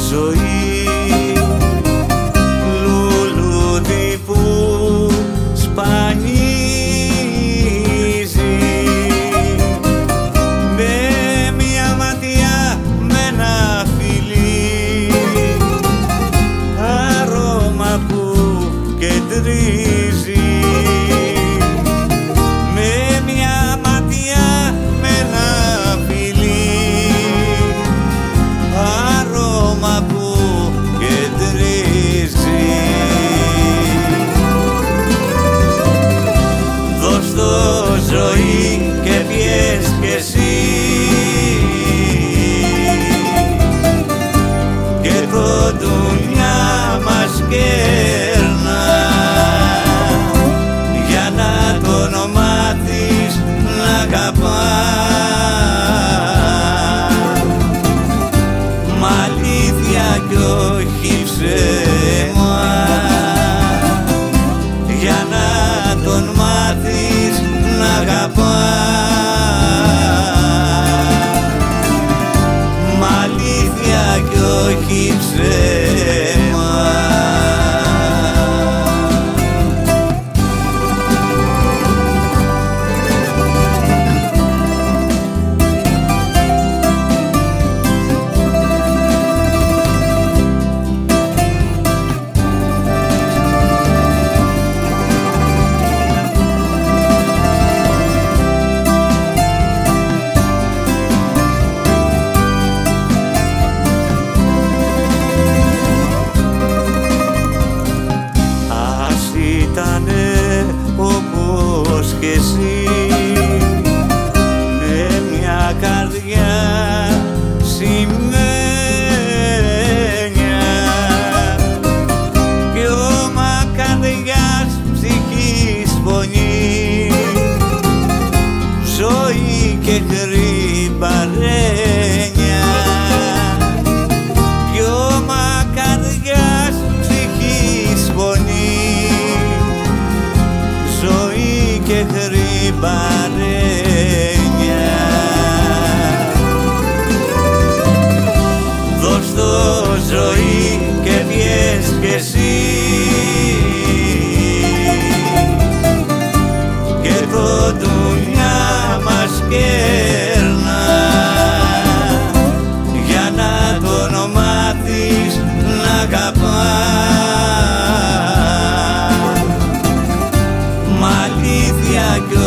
ζωή, λουλούδι που σπανίζει με μια ματιά, με ένα φιλί, άρωμα που κεντρίζει. Με μια ματιά, με ένα φιλί, άρωμα που κεντρίζει. Δώσ' το ζωή και πιες κι εσύ και το ντουνιά μας κέρνα για να το όνομά της να αγαπά. Μ' αλήθεια κι όχι ψέμα, για να τον μάθεις να αγαπά. Μ' αλήθεια κι όχι ψέμα. Ήτανε όπως κι εσύ, με μια καρδιά σημαίνια κι όμα καρδιάς ψυχής φωνή, ζωή και χρή παρένια. Κι όμα καρδιάς ψυχής φωνή, ζωή και χρή παρένια. Δώσ' το ζωή και πιες κι εσύ και το ντουνιά μας κέρνα για να το όνομά της να αγαπά. Μ' αλήθεια κι